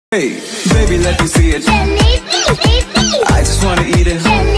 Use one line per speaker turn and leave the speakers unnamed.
Hey, baby, let me see it. I just wanna eat it.